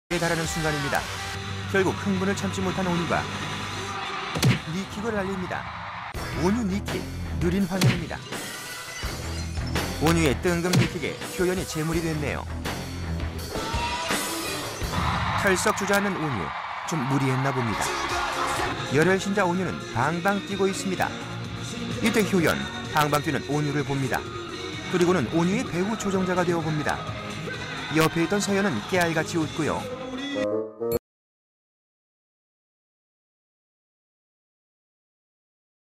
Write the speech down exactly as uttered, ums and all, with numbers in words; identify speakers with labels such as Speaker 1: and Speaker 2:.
Speaker 1: 달하는 순간입니다. 결국 흥분을 참지 못한 오뉴가 니킥을 날립니다. 오뉴 니킥, 느린 화면입니다. 오뉴의 뜬금 니킥에 효연이 제물이 됐네요. 털썩 주저앉는 오뉴, 좀 무리했나 봅니다. 열혈신자 오뉴는 방방 뛰고 있습니다. 이때 효연, 방방 뛰는 오뉴를 봅니다. 그리고는 오뉴의 배우 조종자가 되어봅니다. 옆에 있던 서연은 깨알같이 웃고요.